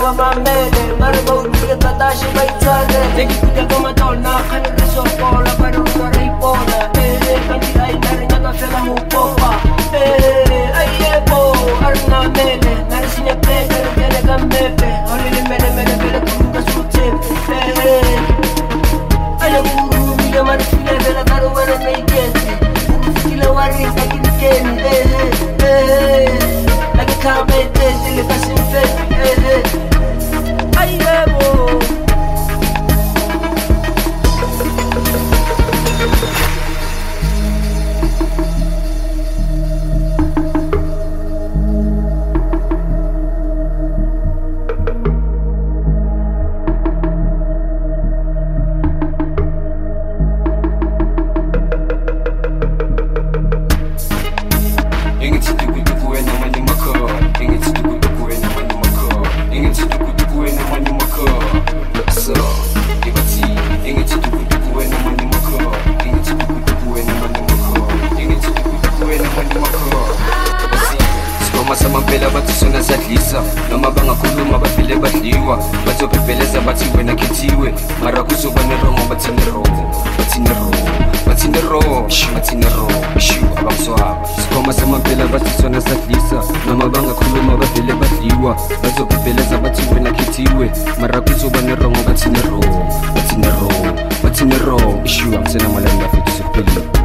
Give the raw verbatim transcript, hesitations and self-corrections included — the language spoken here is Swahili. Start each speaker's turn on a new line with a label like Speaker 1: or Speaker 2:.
Speaker 1: mamele Maribau kuya tatashi baitale Teki kuya kamatona Kanira sopola Paruna reipona Eh, kanti ay nari naka fela hupopa Eh, ay ebo Arna mele Nari sinya peke Rukene kambepe Olili mele mele mele Kuruka sutepe Eh, ay guru Bila marifile Vela taru wana neigete Kila wari Kakini keni Eh, eh, eh Lagi kamete Dile kasimfeti Eh, eh ay ebo Mampela bathi sona sadlisa noma bangakhuluma bafile badliwa bazobhebheleza bathi wena khethiwe mara kuzoba nerongo bathi nerongo bathi nerongo bathi nerongo bathi nerongo shu abamswaba sikhoma samampela bathi sona sadlisa noma bangakhuluma bafile badliwa bazobhebheleza bathi wena khethiwe mara kuzoba nerongo bathi nerongo bathi nerongo bathi nerongo shu amsena malanga futhi siphelile